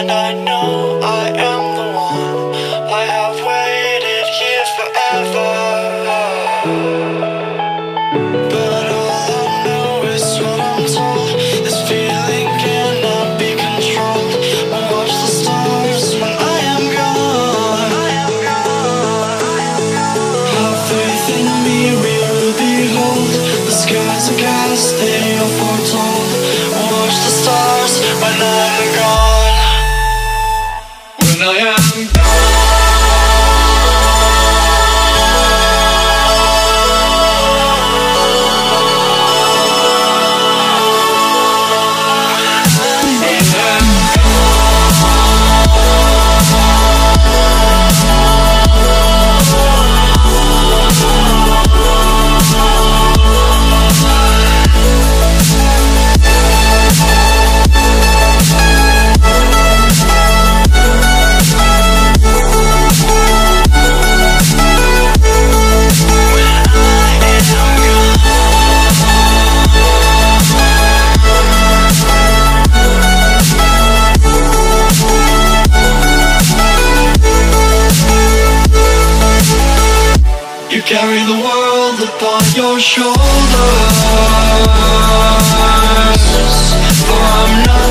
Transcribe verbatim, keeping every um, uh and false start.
and I know I am the one. I have waited here forever, but all I know is what I'm told. This feeling cannot be controlled. I'll watch the stars when I am gone. Have faith in me, we will behold. The skies are cast, they are foretold. We'll watch the stars when I'm gone. When I am gone. You carry the world upon your shoulders, for I'm not